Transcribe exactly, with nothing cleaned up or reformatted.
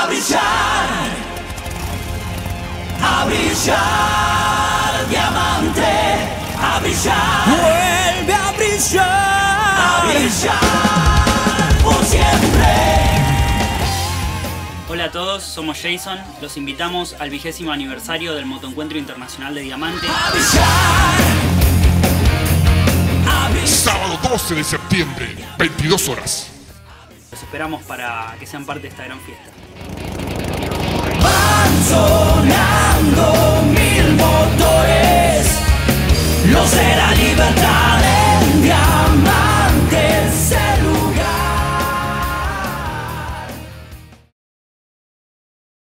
A brillar, a brillar, diamante, a brillar. Vuelve a brillar, a brillar por siempre. Hola a todos, somos Jason. Los invitamos al vigésimo aniversario del Motoencuentro Internacional de Diamante. A brillar, a brillar. Sábado doce de septiembre, veintidós horas. Los esperamos para que sean parte de esta gran fiesta. Van sonando